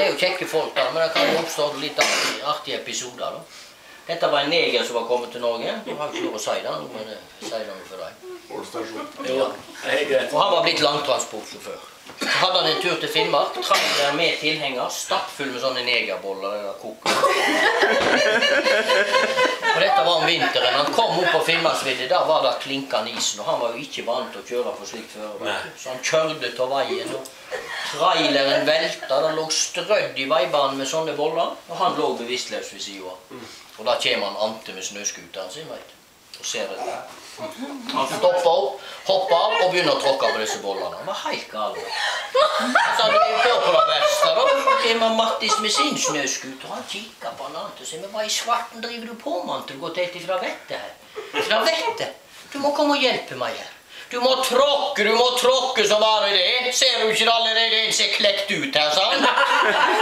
det er jo kjekke folk da, men det kan jo oppstå litt artige episoder da. Dette var en neger som var kommet til Norge. Du har ikke lov å si det, men si det for deg. Ja. Og han var blitt langtransportsjåfør. Så hadde han en tur til Finnmark, trailer med tilhenger, stappfull med sånne negerboller eller koker. Og dette var om vinteren. Han kom opp på Finnmarksvidde, der var det klinkende isen, og han var jo ikke vant til å kjøre på slikt før. Så han kjørte til veien, og traileren velta, den lå strødd i veibanen med sånne boller, og han lå bevisstløs ved siden. Og da kommer han ante med snøskuteren sin, vet du, og ser dette. Han stopper opp, hopper av og begynner å tråkke på disse bollene. Han var helt gal. Så han drev på det verste da. Kommer Mattis med sin snøskuter, og han kikker på han og sier, men hva i svarten driver du på, mann, til å gå til fra vettet her? Fra vettet? Du må komme og hjelpe meg her. Du må tråkke som bare det. Ser du ikke allerede en som er klekt ut her, sa han?